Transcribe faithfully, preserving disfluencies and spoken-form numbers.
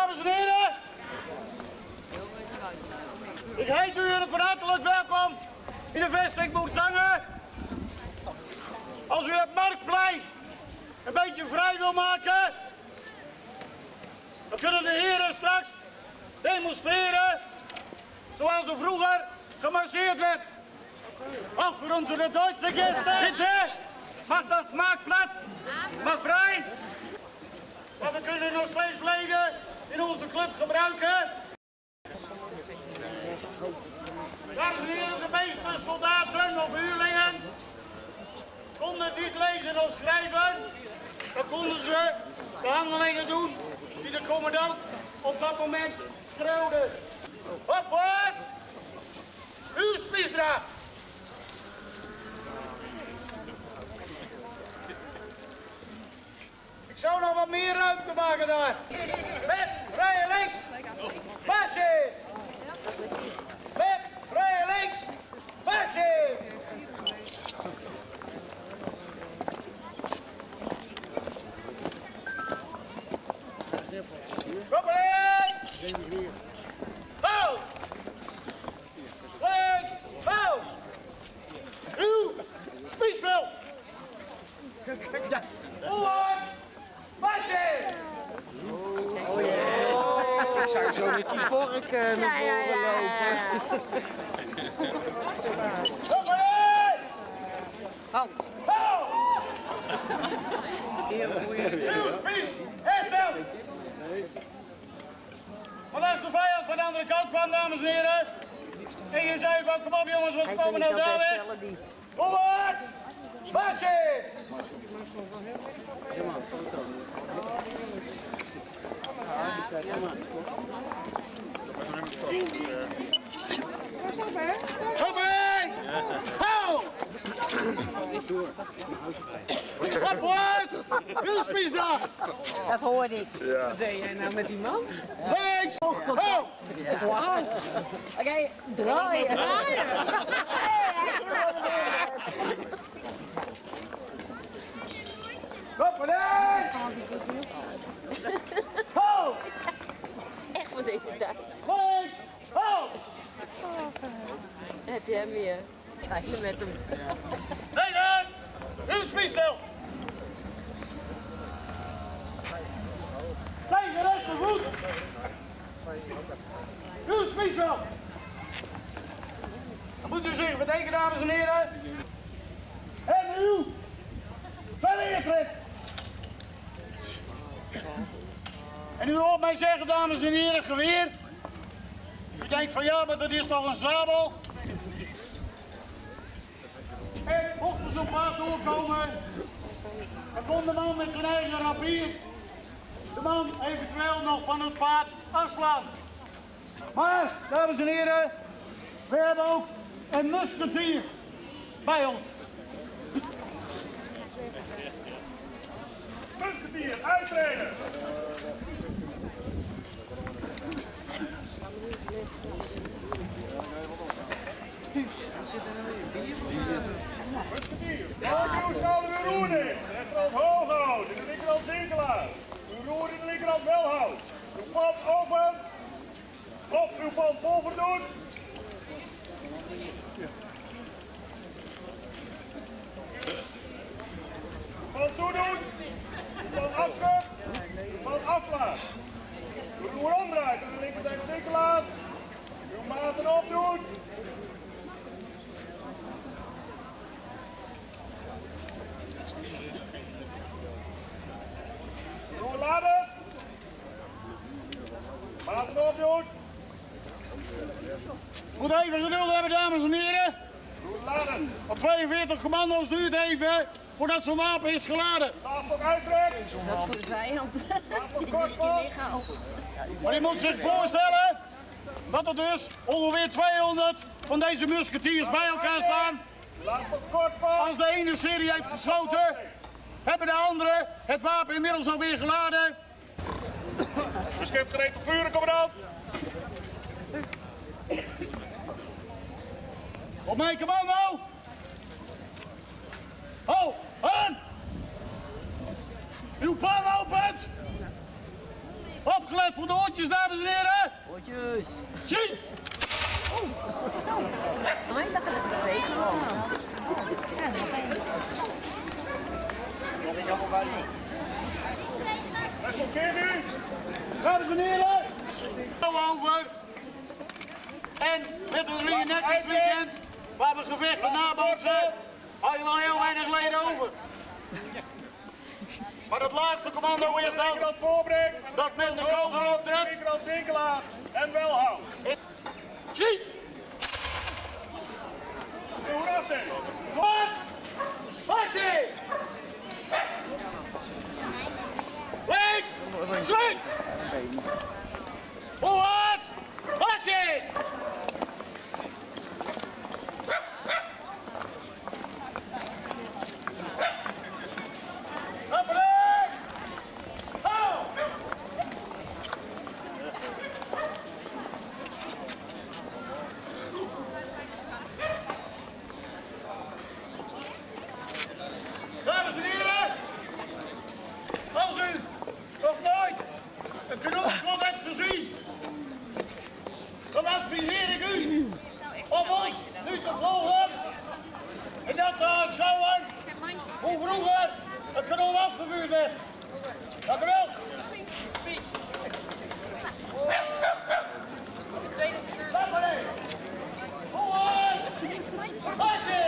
Dames en heren, ik heet u van hartelijk welkom in de vesting Bourtange. Als u het Marktplein een beetje vrij wil maken, dan kunnen de heren straks demonstreren zoals er vroeger gemarcheerd werd. Ook voor onze Duitse gasten. Bitte, mag dat Marktplatz, mag vrij. Maar we kunnen nog steeds leden in onze club gebruiken. Dames en heren, de meeste soldaten of huurlingen konden niet lezen of schrijven. Dan konden ze de handelingen doen die de commandant op dat moment schreeuwde. Opwaarts! Uw spiesdraad! Ik zou nog wat meer ruimte maken daar. Met vrije links. Marche! Met vrije links. Marche! Kom erin! Houd! Links! Houd! Uw spiesveld! Voorwaarts! Marche! Oh yeah. Ik zou zo met die vork uh, naar Ja, voren ja, ja, ja, lopen. Kom erin! Hand. Houd! Heel goeie. Uw spies! Herstel! Want als de vijand van de andere kant kwam, dames en heren, en je zei van kom op jongens, wat komen nou daar weg? Voorwaarts! Marche! Kom erin! Hou! Opwaarts! Uw spiesdag! Dat hoorde ik. Wat deed jij nou met die man? Links! Hou! Wauw. Oké, draaien. Kom erin! Hou! Echt voor deze tijd. Links! Hou! Heb je hem weer? Tijden met hem. Leden! Uw spiesveld! Tegen rechtervoet! Uw spiesveld! Dat moet u zich betekenen, dames en heren. En uw verweertrek! En u hoort mij zeggen, dames en heren, geweer. U denkt van ja, maar dat is toch een sabel? En mocht er zo'n paard doorkomen, dan kon de man met zijn eigen rapier de man eventueel nog van het paard afslaan. Maar, dames en heren, we hebben ook een musketier bij ons. Musketier, uittreden! Houd uw schouder uw roer in. Rechterhand hoog houden. In de linkerhand zinkelaar. Uw roer in de linkerhand wel houdt. Uw pand open. Of uw pand boven doet. Pand toedoet. Pand afschudt. Pand aflaat. Uw roer omdraait. Aan de linkerzijde zinkelaar. Uw maten opdoet. Laden. Maten opdoen. Moet even geduld hebben, dames en heren. Laden. Op tweeënveertig commando's duurt even voordat zo'n wapen is geladen. Laat uittrek. Dat voor de vijand. Kort Je lichaam. Maar je moet zich voorstellen dat er dus ongeveer tweehonderd van deze musketiers bij elkaar staan. Laat kort van. Als de ene serie heeft geschoten, hebben de andere het wapen inmiddels alweer geladen. Musket gereed op vuren, commandant. Op mijn commando! Ho, aan! Uw pan opent! Op Opgelet voor de oortjes, dames en heren. Oortjes. Zie! Oh, ik dacht dat het een regen was. Oké nu. Dames en heren. Over. En met het reenactors weekend, waar we gevechten nabootsen, had je wel heel weinig leden over. Maar het laatste commando is dan Dat voorbrengt. dat men de kogel optrekt. Linkerhand zinkelaar en wel houdt. Zie! Hoe af dan? Wat? Actie! Links! Sliep! Voorwaarts! Actie! Hopelijk! Hou! Dames en heren, als u nog nooit een knopschot hebt gezien, dan adviseer ik u om ons nu te volgen en dat te aanschouwen hoe vroeger een kanon afgevuurd werd. Dank u wel. Dank u wel. Voorwaarts! Actie!